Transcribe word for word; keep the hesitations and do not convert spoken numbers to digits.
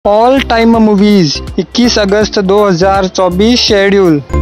All time movies इक्कीस अगस्त दो हज़ार चौबीस शेड्यूल।